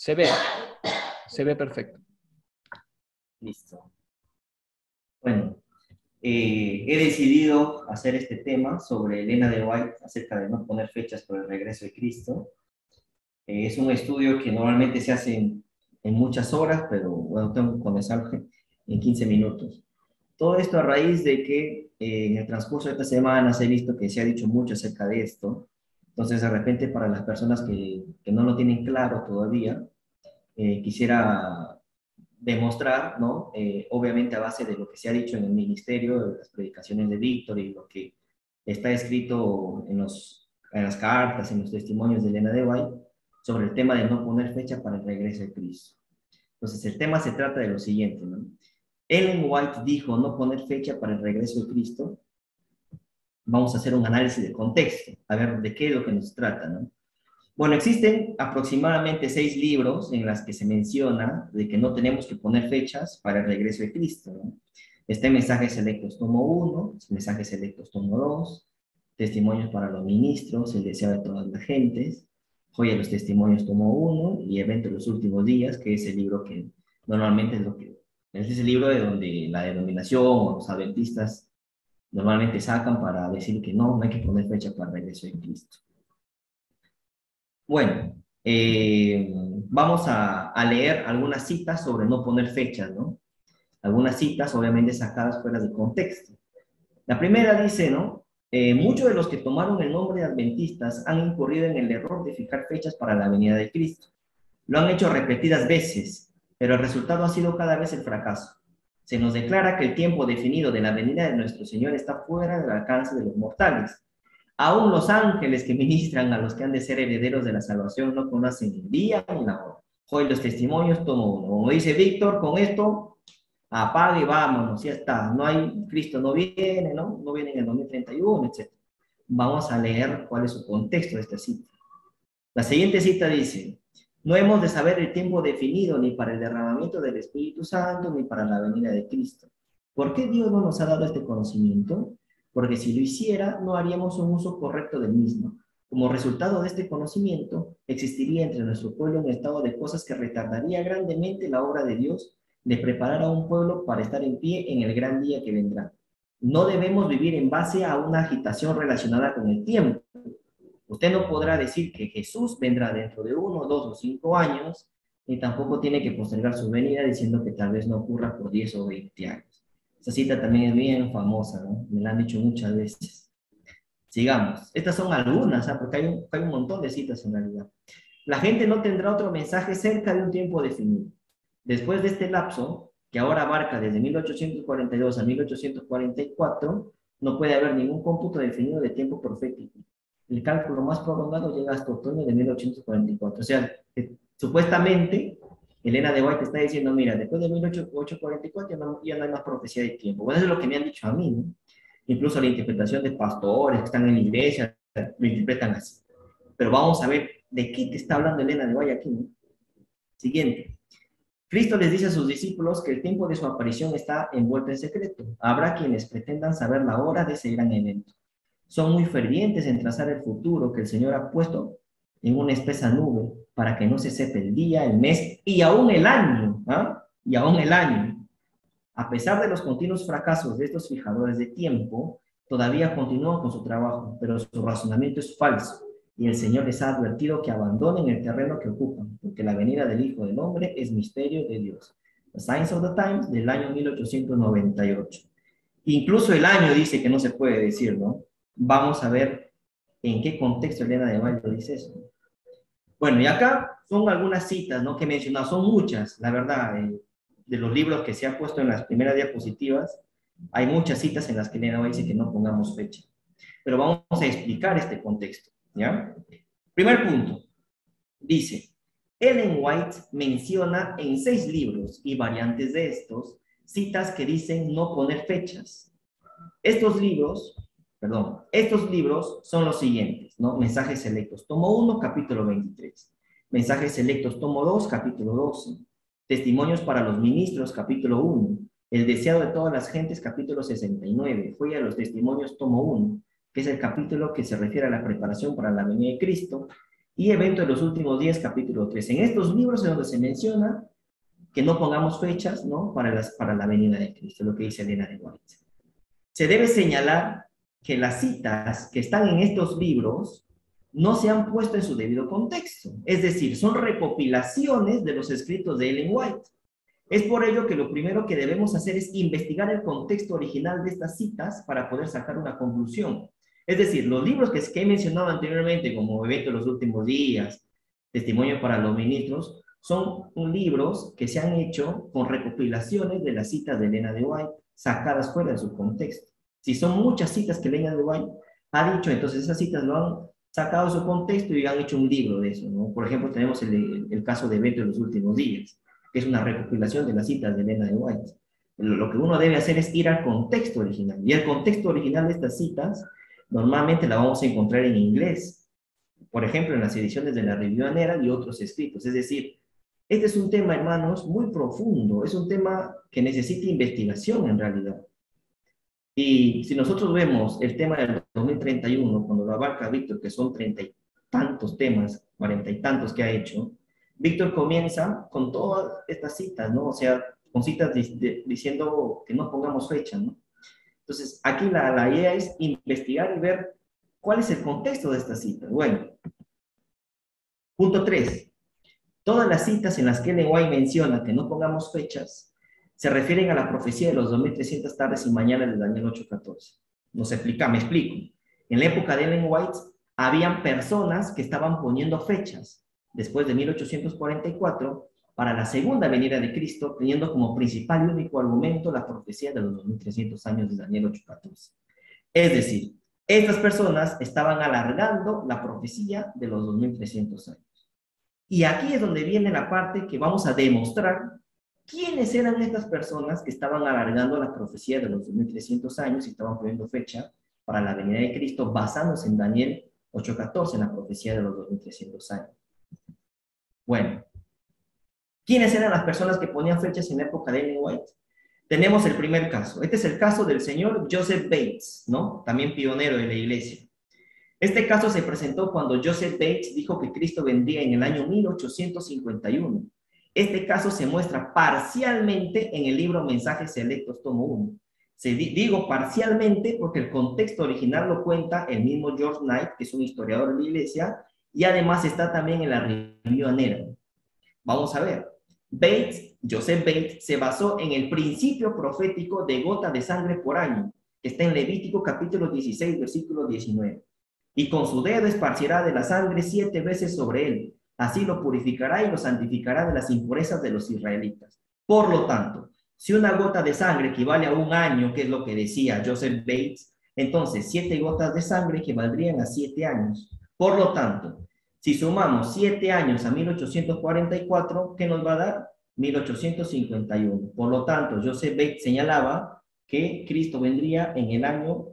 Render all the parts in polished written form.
Se ve perfecto. Listo. Bueno, he decidido hacer este tema sobre Elena de White acerca de no poner fechas por el regreso de Cristo. Es un estudio que normalmente se hace en muchas horas, pero bueno, tengo que comenzar en 15 minutos. Todo esto a raíz de que en el transcurso de estas semanas he visto que se ha dicho mucho acerca de esto. Entonces, de repente, para las personas que no lo tienen claro todavía, quisiera demostrar, ¿no? Obviamente a base de lo que se ha dicho en el ministerio, de las predicaciones de Víctor y lo que está escrito en las cartas, en los testimonios de Elena de White, sobre el tema de no poner fecha para el regreso de Cristo. Entonces, el tema se trata de lo siguiente, ¿no? Ellen White dijo no poner fecha para el regreso de Cristo. Vamos a hacer un análisis de contexto, a ver de qué es lo que nos trata, ¿no? Bueno, existen aproximadamente 6 libros en las que se menciona de que no tenemos que poner fechas para el regreso de Cristo, ¿no? Está en Mensajes Selectos tomo 1, Mensajes Selectos tomo 2, Testimonios para los Ministros, El Deseo de todas las Gentes, Joya de los Testimonios tomo 1 y Evento de los Últimos Días, que es el libro que normalmente es el libro de donde la denominación o los adventistas normalmente sacan para decir que no hay que poner fecha para el regreso de Cristo. Bueno, vamos a leer algunas citas sobre no poner fechas, ¿no? Algunas citas obviamente sacadas fuera de contexto. La primera dice, ¿no? Muchos de los que tomaron el nombre de adventistas han incurrido en el error de fijar fechas para la venida de Cristo. Lo han hecho repetidas veces, pero el resultado ha sido cada vez el fracaso. Se nos declara que el tiempo definido de la venida de nuestro Señor está fuera del alcance de los mortales. Aún los ángeles que ministran a los que han de ser herederos de la salvación no conocen el día ni la hora. Hoy los testimonios tomo uno. Como dice Víctor, con esto apague y vámonos, ya está. No hay, Cristo no viene, ¿no? No viene en el 2031, etc. Vamos a leer cuál es su contexto de esta cita. La siguiente cita dice, no hemos de saber el tiempo definido ni para el derramamiento del Espíritu Santo ni para la venida de Cristo. ¿Por qué Dios no nos ha dado este conocimiento? Porque si lo hiciera, no haríamos un uso correcto del mismo. Como resultado de este conocimiento, existiría entre nuestro pueblo un estado de cosas que retardaría grandemente la obra de Dios de preparar a un pueblo para estar en pie en el gran día que vendrá. No debemos vivir en base a una agitación relacionada con el tiempo. Usted no podrá decir que Jesús vendrá dentro de 1, 2 o 5 años, ni tampoco tiene que postergar su venida diciendo que tal vez no ocurra por 10 o 20 años. Esta cita también es bien famosa, ¿no? Me la han dicho muchas veces. Sigamos. Estas son algunas, ¿eh? Porque hay un montón de citas en realidad. La gente no tendrá otro mensaje cerca de un tiempo definido. Después de este lapso, que ahora abarca desde 1842 a 1844, no puede haber ningún cómputo definido de tiempo profético. El cálculo más prolongado llega hasta otoño de 1844. O sea, supuestamente, Elena de White está diciendo, mira, después de 1844 ya no hay más profecía de tiempo. Bueno, eso es lo que me han dicho a mí, ¿no? Incluso la interpretación de pastores que están en la iglesia lo interpretan así. Pero vamos a ver de qué te está hablando Elena de White aquí, ¿no? Siguiente. Cristo les dice a sus discípulos que el tiempo de su aparición está envuelto en secreto. Habrá quienes pretendan saber la hora de ese gran evento. Son muy fervientes en trazar el futuro que el Señor ha puesto en una espesa nube para que no se sepa el día, el mes y aún el año. ¿Ah? Y aún el año. A pesar de los continuos fracasos de estos fijadores de tiempo, todavía continúan con su trabajo, pero su razonamiento es falso. Y el Señor les ha advertido que abandonen el terreno que ocupan, porque la venida del Hijo del Hombre es misterio de Dios. The Signs of the Times del año 1898. Incluso el año dice que no se puede decir, ¿no? Vamos a ver en qué contexto Elena de White dice eso. Bueno, y acá son algunas citas, ¿no? Que he mencionado, son muchas, la verdad, de los libros que se han puesto en las primeras diapositivas, hay muchas citas en las que Elena White dice que no pongamos fecha. Pero vamos a explicar este contexto, ¿ya? Primer punto, dice, Ellen White menciona en 6 libros y variantes de estos, citas que dicen no poner fechas. Estos libros son los siguientes, ¿no? Mensajes selectos, tomo 1, capítulo 23. Mensajes selectos, tomo 2, capítulo 12. Testimonios para los ministros, capítulo 1. El deseado de todas las gentes, capítulo 69. Joya de los testimonios, tomo 1, que es el capítulo que se refiere a la preparación para la venida de Cristo. y Evento de los Últimos Días, capítulo 3. En estos libros es donde se menciona que no pongamos fechas, ¿no?, para la venida de Cristo, lo que dice Elena de White. Se debe señalar que las citas que están en estos libros no se han puesto en su debido contexto, es decir, son recopilaciones de los escritos de Ellen White. Es por ello que lo primero que debemos hacer es investigar el contexto original de estas citas para poder sacar una conclusión. Es decir, los libros que he mencionado anteriormente, como Evento de los Últimos Días, Testimonio para los Ministros, son libros que se han hecho con recopilaciones de las citas de Elena de White, sacadas fuera de su contexto. Si son muchas citas que Elena de White ha dicho, entonces esas citas lo han sacado de su contexto y han hecho un libro de eso, ¿no? Por ejemplo, tenemos el caso de Evento de los Últimos Días, que es una recopilación de las citas de Elena de White. Lo que uno debe hacer es ir al contexto original. Y el contexto original de estas citas, normalmente la vamos a encontrar en inglés. Por ejemplo, en las ediciones de la Review Anera y otros escritos. Es decir, este es un tema, hermanos, muy profundo. Es un tema que necesita investigación en realidad. Y si nosotros vemos el tema del 2031, cuando lo abarca Víctor, que son 30 y tantos temas, 40 y tantos que ha hecho, Víctor comienza con todas estas citas, ¿no? O sea, con citas diciendo que no pongamos fecha, ¿no? Entonces, aquí la idea es investigar y ver cuál es el contexto de estas citas. Bueno, punto 3. Todas las citas en las que Ellen White menciona que no pongamos fechas se refieren a la profecía de los 2300 tardes y mañanas de Daniel 8:14. Me explico. En la época de Ellen White, habían personas que estaban poniendo fechas después de 1844 para la segunda venida de Cristo, teniendo como principal y único argumento la profecía de los 2300 años de Daniel 8:14. Es decir, estas personas estaban alargando la profecía de los 2300 años. Y aquí es donde viene la parte que vamos a demostrar quiénes eran estas personas que estaban alargando la profecía de los 2300 años y estaban poniendo fecha para la venida de Cristo basándose en Daniel 8:14, en la profecía de los 2300 años. Bueno, ¿quiénes eran las personas que ponían fechas en la época de Ellen White? Tenemos el primer caso. Este es el caso del señor Joseph Bates, ¿no? También pionero de la iglesia. Este caso se presentó cuando Joseph Bates dijo que Cristo vendría en el año 1851. Este caso se muestra parcialmente en el libro Mensajes Selectos, tomo 1. Digo parcialmente porque el contexto original lo cuenta el mismo George Knight, que es un historiador de la iglesia, y además está también en la Review Anera. Vamos a ver. Joseph Bates, se basó en el principio profético de gota de sangre por año, que está en Levítico capítulo 16, versículo 19. Y con su dedo esparcirá de la sangre 7 veces sobre él. Así lo purificará y lo santificará de las impurezas de los israelitas. Por lo tanto, si una gota de sangre equivale a un año, que es lo que decía Joseph Bates, entonces 7 gotas de sangre equivaldrían a 7 años. Por lo tanto, si sumamos 7 años a 1844, ¿qué nos va a dar? 1851. Por lo tanto, Joseph Bates señalaba que Cristo vendría en el año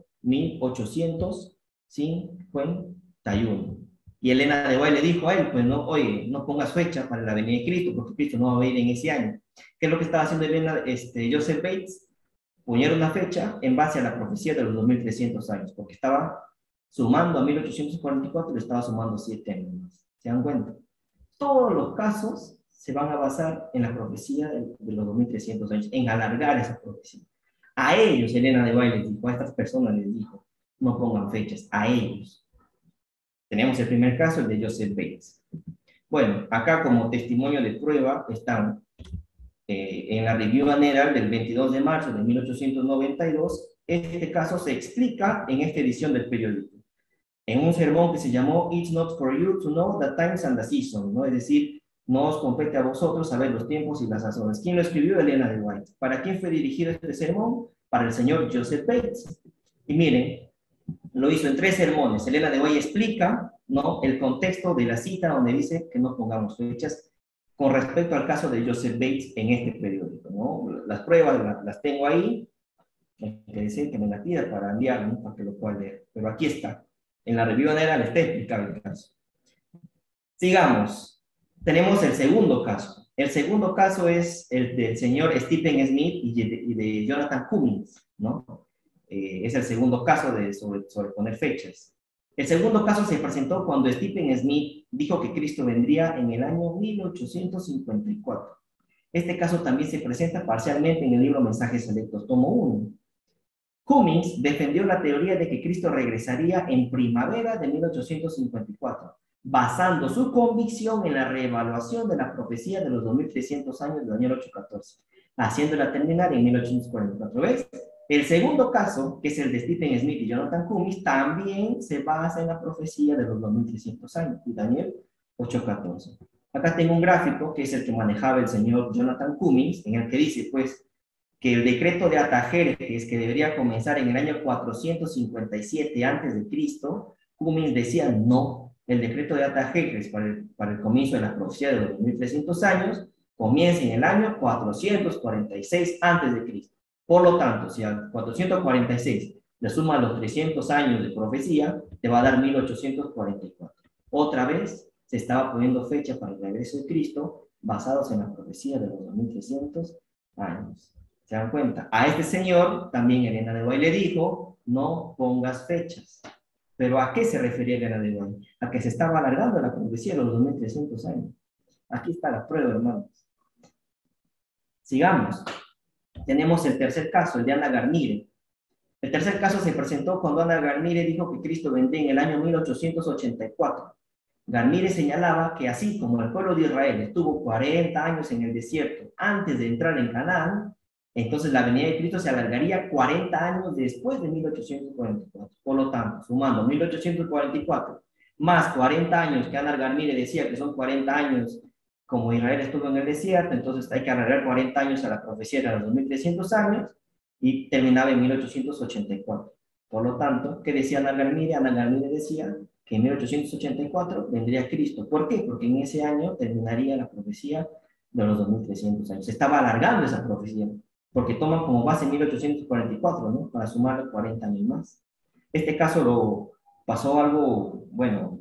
1851. Y Elena de White le dijo a él, pues no, oye, no pongas fecha para la venida de Cristo, porque Cristo no va a venir en ese año. ¿Qué es lo que estaba haciendo Joseph Bates? Poner una fecha en base a la profecía de los 2300 años, porque estaba sumando a 1844 y le estaba sumando 7 años más. ¿Se dan cuenta? Todos los casos se van a basar en la profecía de los 2300 años, en alargar esa profecía. A ellos, Elena de White les dijo, a estas personas les dijo, no pongan fechas, a ellos. Tenemos el primer caso, el de Joseph Bates. Bueno, acá como testimonio de prueba están en la Review Anera del 22 de marzo de 1892, este caso se explica en esta edición del periódico, en un sermón que se llamó It's not for you to know the times and the season, ¿no? Es decir, no os compete a vosotros saber los tiempos y las sazones. ¿Quién lo escribió? Elena de White. ¿Para quién fue dirigido este sermón? Para el señor Joseph Bates. Y miren, lo hizo en 3 sermones. Elena de White explica, ¿no?, el contexto de la cita donde dice que no pongamos fechas con respecto al caso de Joseph Bates en este periódico, ¿no? Las pruebas las tengo ahí, hay que decir que me la pida para enviarlo, ¿no?, para que lo pueda leer. Pero aquí está. En la Review Anera le está explicando el caso. Sigamos. Tenemos el segundo caso. El segundo caso es el del señor Stephen Smith y de Jonathan Cummings, ¿no? Es el segundo caso sobre poner fechas. El segundo caso se presentó cuando Stephen Smith dijo que Cristo vendría en el año 1854. Este caso también se presenta parcialmente en el libro Mensajes Selectos, tomo 1. Cummings defendió la teoría de que Cristo regresaría en primavera de 1854, basando su convicción en la reevaluación de la profecía de los 2300 años de Daniel 8:14, haciéndola terminar en 1844. ¿Ves? El segundo caso, que es el de Stephen Smith y Jonathan Cummings, también se basa en la profecía de los 2300 años, de Daniel 8:14. Acá tengo un gráfico, que es el que manejaba el señor Jonathan Cummings, en el que dice, pues, que el decreto de Atajerjes, que debería comenzar en el año 457 antes de Cristo, Cummings decía no, el decreto de Atajerjes para el comienzo de la profecía de los 2300 años comienza en el año 446 antes de Cristo. Por lo tanto, si al 446 le sumas los 300 años de profecía, te va a dar 1844. Otra vez se estaba poniendo fecha para el regreso de Cristo basados en la profecía de los 2300 años. ¿Se dan cuenta? A este señor también Elena de White le dijo, no pongas fechas. ¿Pero a qué se refería Elena de White? A que se estaba alargando la profecía de los 2300 años. Aquí está la prueba, hermanos. Sigamos. Tenemos el tercer caso, el de Ana Garnier. El tercer caso se presentó cuando Ana Garnier dijo que Cristo vendría en el año 1884. Garnier señalaba que así como el pueblo de Israel estuvo 40 años en el desierto antes de entrar en Canaán, entonces la venida de Cristo se alargaría 40 años después de 1844. Por lo tanto, sumando 1844 más 40 años que Ana Garnier decía que son 40 años como Israel estuvo en el desierto, entonces hay que alargar 40 años a la profecía de los 2300 años y terminaba en 1884. Por lo tanto, ¿qué decía Ana Garnier? Ana Garnier decía que en 1884 vendría Cristo. ¿Por qué? Porque en ese año terminaría la profecía de los 2300 años. Se estaba alargando esa profecía, porque toman como base 1844, ¿no? Para sumar 40 años más. Este caso lo pasó algo, bueno,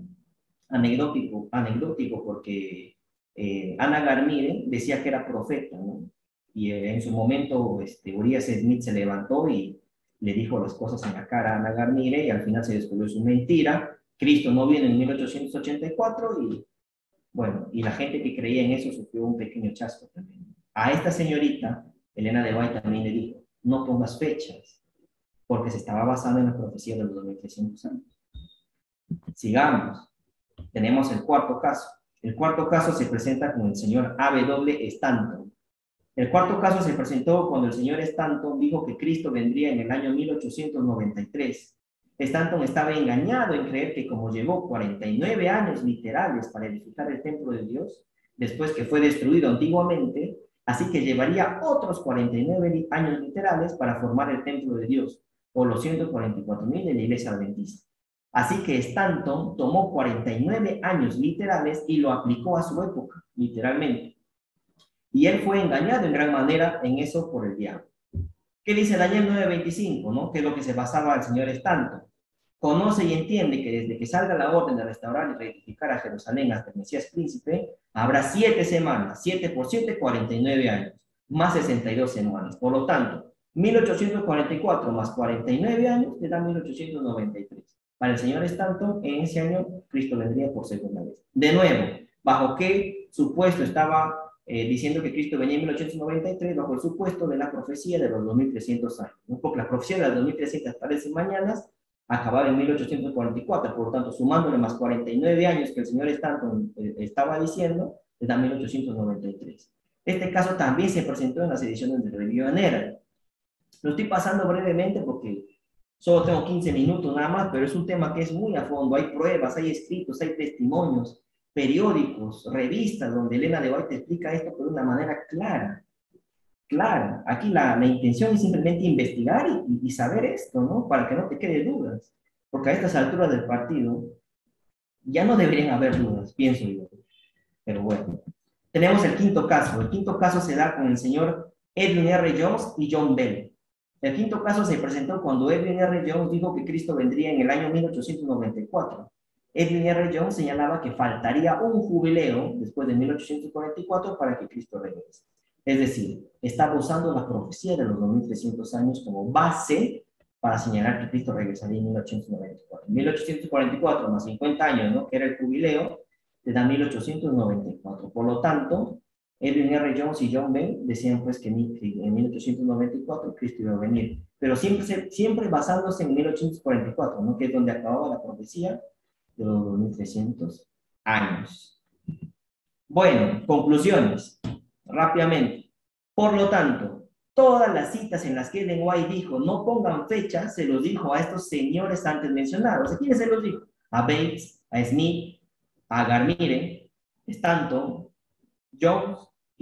anecdótico porque Ana Garnier decía que era profeta, ¿no? Y en su momento Urias Smith se levantó y le dijo las cosas en la cara a Ana Garnier y al final se descubrió su mentira. Cristo no viene en 1884 y bueno, y la gente que creía en eso sufrió un pequeño chasco también. A esta señorita, Elena de White también le dijo, no pongas fechas, porque se estaba basando en la profecía de los 2300 años. Sigamos. Tenemos el cuarto caso. El cuarto caso se presenta con el señor A.W. Stanton. El cuarto caso se presentó cuando el señor Stanton dijo que Cristo vendría en el año 1893. Stanton estaba engañado en creer que como llevó 49 años literales para edificar el templo de Dios, después que fue destruido antiguamente, así que llevaría otros 49 años literales para formar el templo de Dios, o los 144,000 de la iglesia adventista. Así que Stanton tomó 49 años literales y lo aplicó a su época, literalmente. Y él fue engañado en gran manera en eso por el diablo. ¿Qué dice Daniel 9:25? ¿No? Que es lo que se basaba el señor Stanton. Conoce y entiende que desde que salga la orden de restaurar y reedificar a Jerusalén hasta el Mesías príncipe, habrá 7 semanas, 7 por 7, 49 años, más 62 semanas. Por lo tanto, 1844 más 49 años te da 1893. Para el señor Stanton, en ese año, Cristo vendría por segunda vez. De nuevo, ¿bajo qué supuesto estaba diciendo que Cristo venía en 1893? Bajo el supuesto de la profecía de los 2300 años, ¿no? Porque la profecía de las 2300 parecen mañanas, acababa en 1844, por lo tanto, sumándole más 49 años que el señor Stanton estaba diciendo, le da 1893. Este caso también se presentó en las ediciones de Review and Herald. Lo estoy pasando brevemente porque solo tengo 15 minutos nada más, pero es un tema que es muy a fondo. Hay pruebas, hay escritos, hay testimonios, periódicos, revistas, donde Elena de White explica esto de una manera clara. Clara. Aquí la intención es simplemente investigar y saber esto, ¿no? Para que no te quede dudas. Porque a estas alturas del partido ya no deberían haber dudas, pienso yo. Pero bueno. Tenemos el quinto caso. El quinto caso se da con el señor Edwin R. Jones y John Bell. El quinto caso se presentó cuando Edwin R. Jones dijo que Cristo vendría en el año 1894. Edwin R. Jones señalaba que faltaría un jubileo después de 1844 para que Cristo regrese. Es decir, estaba usando la profecía de los 2300 años como base para señalar que Cristo regresaría en 1894. 1844 más 50 años, ¿no? Que era el jubileo, te da 1894. Por lo tanto, Edwin R. Jones y John Bell decían pues que en 1894 Cristo iba a venir, pero siempre basándose en 1844, ¿no? Que es donde acababa la profecía de los 2300 años. Bueno, conclusiones, rápidamente. Por lo tanto, todas las citas en las que Ellen White dijo no pongan fecha, se los dijo a estos señores antes mencionados. ¿A quiénes se los dijo? A Bates, a Smith, a Garmire, Stanton, Jones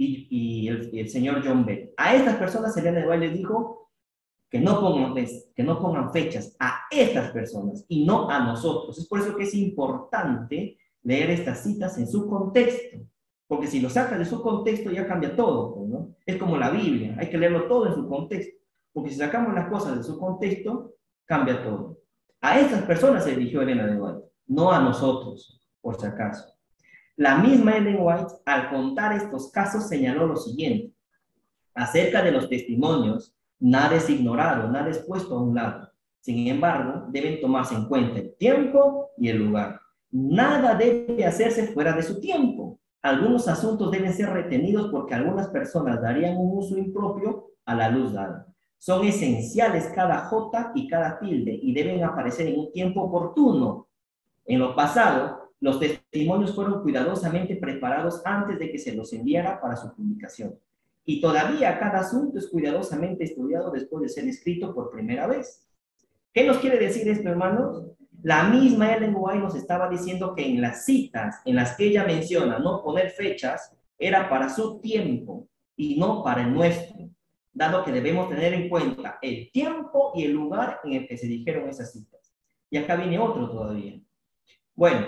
y el señor John Bell. A estas personas Ellen White les dijo que no pongan fechas a estas personas y no a nosotros. Es por eso que es importante leer estas citas en su contexto. Porque si lo sacas de su contexto ya cambia todo, ¿no? Es como la Biblia, hay que leerlo todo en su contexto. Porque si sacamos las cosas de su contexto, cambia todo. A estas personas se dirigió Elena de White, no a nosotros, por si acaso. La misma Ellen White, al contar estos casos, señaló lo siguiente. Acerca de los testimonios, nada es ignorado, nada es puesto a un lado. Sin embargo, deben tomarse en cuenta el tiempo y el lugar. Nada debe hacerse fuera de su tiempo. Algunos asuntos deben ser retenidos porque algunas personas darían un uso impropio a la luz dada. Son esenciales cada jota y cada tilde y deben aparecer en un tiempo oportuno. En lo pasado, los testimonios fueron cuidadosamente preparados antes de que se los enviara para su publicación. Y todavía cada asunto es cuidadosamente estudiado después de ser escrito por primera vez. ¿Qué nos quiere decir esto, hermanos? La misma Ellen White nos estaba diciendo que en las citas en las que ella menciona no poner fechas, era para su tiempo y no para el nuestro, dado que debemos tener en cuenta el tiempo y el lugar en el que se dijeron esas citas. Y acá viene otro todavía. Bueno,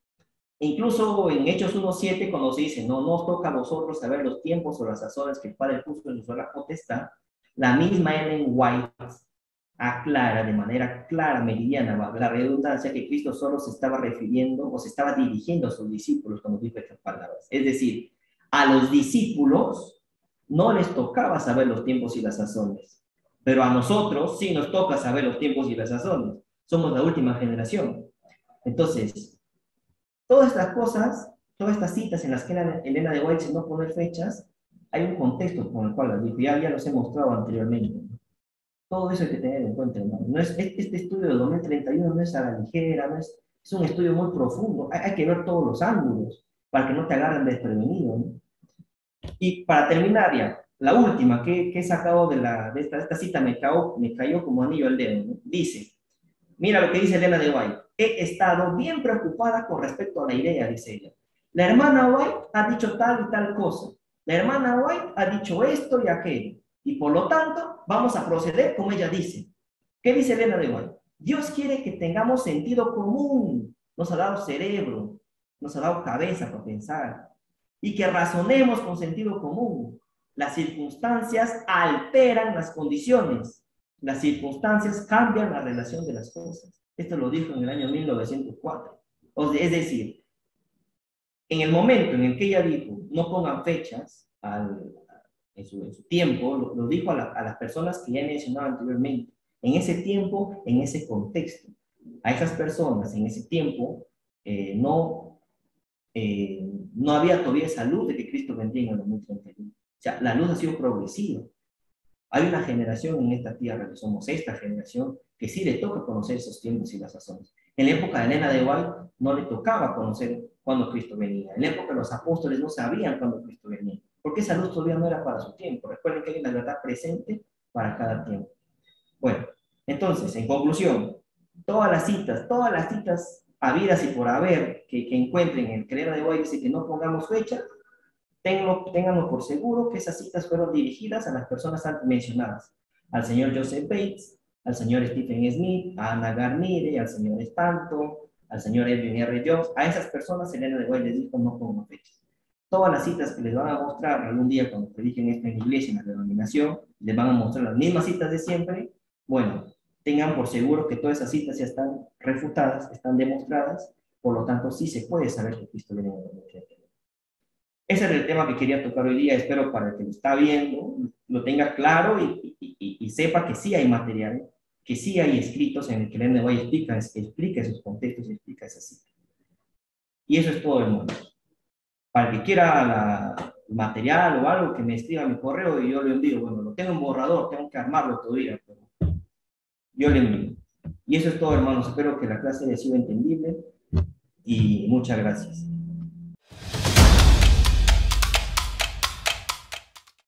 incluso en Hechos 1:7, cuando se dice, no nos toca a vosotros saber los tiempos o las sazones que el Padre puso en su sola potestad, la misma Ellen White aclara de manera clara, meridiana, la redundancia, que Cristo solo se estaba refiriendo o se estaba dirigiendo a sus discípulos cuando dijo estas palabras. Es decir, a los discípulos no les tocaba saber los tiempos y las sazones, pero a nosotros sí nos toca saber los tiempos y las sazones. Somos la última generación. Entonces, todas estas cosas, todas estas citas en las que Elena de White dice no poner fechas, hay un contexto con el cual las dijo, ya los he mostrado anteriormente. Todo eso hay que tener en cuenta, hermano. No es, este estudio de 2031 no es a la ligera, no es un estudio muy profundo. Hay que ver todos los ángulos para que no te agarren desprevenido, ¿no? Y para terminar ya, la última que he sacado de esta cita me cayó como anillo al dedo, ¿no? Dice, mira lo que dice Elena de White. He estado bien preocupada con respecto a la idea, dice ella. La hermana White ha dicho tal y tal cosa. La hermana White ha dicho esto y aquello. Y por lo tanto, vamos a proceder como ella dice. ¿Qué dice Elena de White? Dios quiere que tengamos sentido común. Nos ha dado cerebro, nos ha dado cabeza para pensar. Y que razonemos con sentido común. Las circunstancias alteran las condiciones. Las circunstancias cambian la relación de las cosas. Esto lo dijo en el año 1904. Es decir, en el momento en el que ella dijo, no pongan fechas en su tiempo, lo dijo a las personas que ya he mencionado anteriormente. En ese tiempo, en ese contexto. A esas personas en ese tiempo no había todavía esa luz de que Cristo vendría en el 2031. O sea, la luz ha sido progresiva. Hay una generación en esta tierra, que somos esta generación, que sí le toca conocer esos tiempos y las sazones. En la época de Elena de White no le tocaba conocer cuándo Cristo venía. En la época de los apóstoles no sabían cuándo Cristo venía, porque esa luz todavía no era para su tiempo. Recuerden que hay una verdad presente para cada tiempo. Bueno, entonces, en conclusión, todas las citas habidas y por haber que encuentren en el que Elena de White dice que no pongamos fecha, ténganlo por seguro que esas citas fueron dirigidas a las personas antes mencionadas, al señor Joseph Bates, al señor Stephen Smith, a Anna Garnire, al señor Stanton, al señor Edwin R. Jones. A esas personas Elena de White les dijo no pongan fechas. Todas las citas que les van a mostrar algún día cuando prediquen esto en la iglesia, en la denominación, les van a mostrar las mismas citas de siempre. Bueno, tengan por seguro que todas esas citas ya están refutadas, están demostradas, por lo tanto sí se puede saber que Cristo viene en el 2031. Ese es el tema que quería tocar hoy día. Espero para el que lo está viendo lo tenga claro y sepa que sí hay material que sí hay escritos en que Elena White explica esos contextos y explica esa cita. Y eso es todo, hermanos. Para el que quiera material o algo, que me escriba mi correo y yo lo envío. Bueno, lo tengo en borrador, tengo que armarlo todavía, pero yo le envío. Y eso es todo, hermanos. Espero que la clase haya sido entendible y muchas gracias.